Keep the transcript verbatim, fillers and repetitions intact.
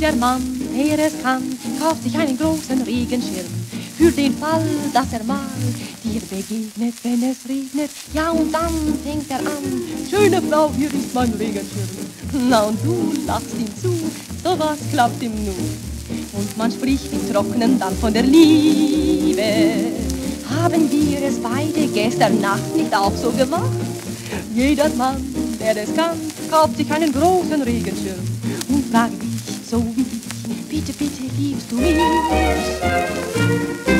Jeder Mann, der es kann, kauft sich einen großen Regenschirm. Für den Fall, dass er mal dir begegnet, wenn es regnet. Ja, und dann fängt er an: Schöne Frau, hier ist mein Regenschirm. Na, und du lachst ihm zu, sowas klappt ihm nur. Und man spricht im Trockenen dann von der Liebe. Haben wir es beide gestern Nacht nicht auch so gemacht? Jeder Mann, der es kann, kauft sich einen großen Regenschirm und fragt dich, so wie ich: Bitte, bitte, liebst du mich?